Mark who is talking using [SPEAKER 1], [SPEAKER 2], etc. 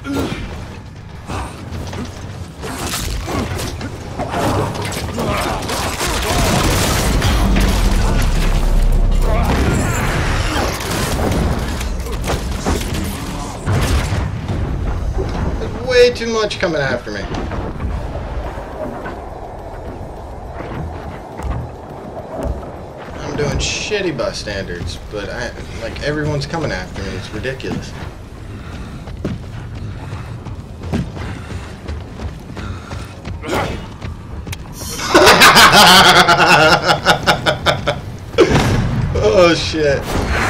[SPEAKER 1] Way too much coming after me. I'm doing shitty by standards, but like everyone's coming after me. It's ridiculous. Oh shit.